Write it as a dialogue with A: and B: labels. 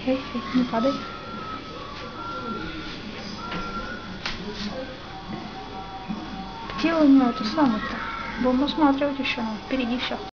A: Эй, не падай. Где у нее это самое-то? Будем осматривать еще, впереди все.